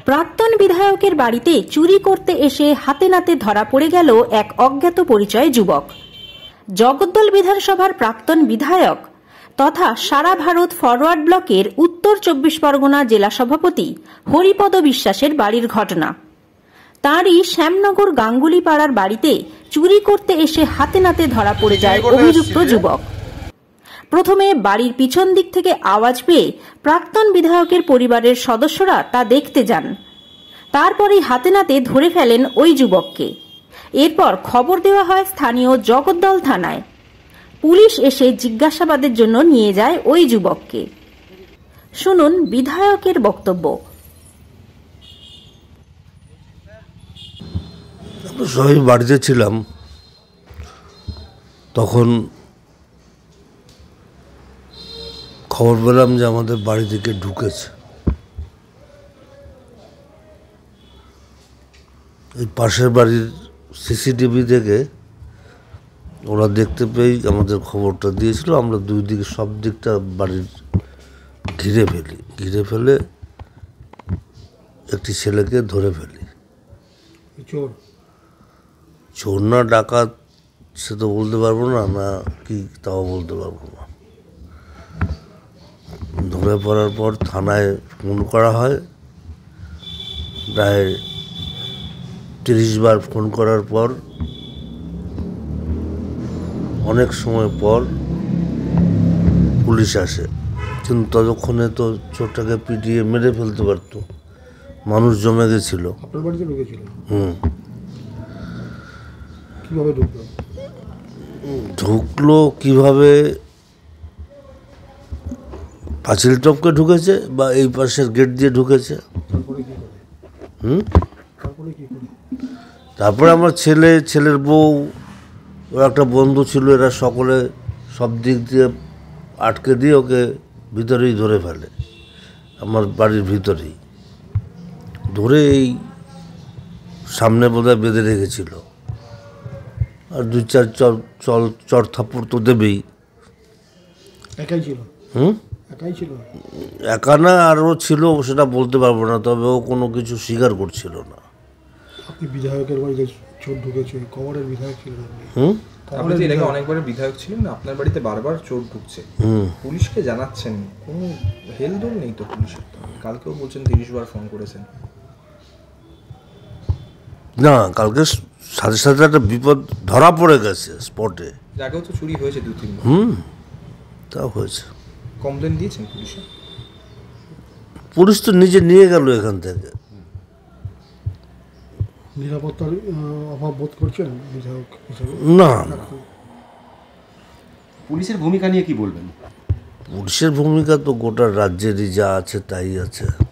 প্রাক্তন বিধায়কের বাড়িতে চুরি করতে এসে হাতে নাতে ধরা পড়ে গেল এক অজ্ঞাত পরিচয় যুবক। জগদ্দল বিধানসভার প্রাক্তন বিধায়ক তথা সারা ভারত ফরওয়ার্ড ব্লকের উত্তর 24 পরগনা জেলা সভাপতি হরিপদ বিশ্বাসের বাড়ির ঘটনা। তাঁরই শ্যামনগর গাঙ্গুলি পাড়ার বাড়িতে চুরি করতে এসে হাতে নাতে ধরা পড়ে যায় অভিযুক্ত যুবক। প্রথমে বাড়ির পিছন দিক থেকে আওয়াজ পেয়ে প্রাক্তন বিধায়কের পরিবারের সদস্যরা তা দেখতে যান। তারপরেই হাতে নাতে ধরে ফেলেন ওই যুবককে। এরপর খবর দেওয়া হয় স্থানীয় জগদ্দল থানায়। পুলিশ এসে জিজ্ঞাসাবাদের জন্য নিয়ে যায় ওই যুবককে। শুনুন বিধায়কের বক্তব্য। আমরা সবাই বাড়িতে ছিলাম, তখন খবর পেলাম যে আমাদের বাড়ি থেকে ঢুকেছে। এই পাশের বাড়ির সিসিটিভি থেকে ওরা দেখতে পেয়েই আমাদের খবরটা দিয়েছিল। আমরা দুই দিকে সব দিকটা বাড়ির ঘিরে ফেলে একটি ছেলেকে ধরে ফেলি। চোর না ডাকাত সে তো বলতে পারবো না, না কি তাও বলতে পারবো না। ধরে পড়ার পর থানায় ফোন করা হয়। প্রায় 30 বার ফোন করার পর অনেক সময় পর পুলিশ আসে, কিন্তু ততক্ষণে তো চোরটাকে পিটিয়ে মেরে ফেলতে পারতো, মানুষ জমে গেছিল। আপনার বাড়িতে ঢুকেছিল? কিভাবে ঢুকলো কিভাবে, পাঁচিল টপকে ঢুকেছে বা এই পাশের গেট দিয়ে ঢুকেছে। তারপরে আমার ছেলের বউ, ওর একটা বন্ধু ছিল, এরা সকলে সব দিক দিয়ে আটকে দিয়ে ওকে ভিতরেই ধরে ফেলে, আমার বাড়ির ভিতরেই ধরে এই সামনে বোধহয় বেঁধে রেখেছিল। আর 2-4 চর থাপ্পড় তো দেবেই। একাই ছিল? একাই ছিল? একা না, আরও ছিল, সেটা বলতে পারবো না, তবে ও কোনো কিছু স্বীকার করছিল না। আপনি বিধায়কের বাড়িতে চোর ঢুকেছে, কবরের বিধায়ক ছিলেন আপনি? আপনি তো এলাকায় অনেকবার বিধায়ক ছিলেন, আপনার বাড়িতে বারবার চোর ঢুকছে, পুলিশকে জানাচ্ছেন, কোনো হেলদোল নেই তো পুলিশের? কালকেও বলছেন 30 বার ফোন করেছেন। না, কালকে সাথে সাথে একটা বিপদ ধরা পড়ে গেছে স্পটে। আগেও তো চুরি হয়েছে 2-3 বার। তা হয়েছে। কমপ্লেন দিয়েছেন পুলিশে? পুলিশ তো নিজে নিয়ে গেল এখান থেকে। নিরাপত্তার অভাব বোধ করছেন বিধায়ক হিসেবে? না, পুলিশের ভূমিকা নিয়ে কি বলবেন? পুলিশের ভূমিকা তো গোটা রাজ্যেরই যা আছে তাই আছে।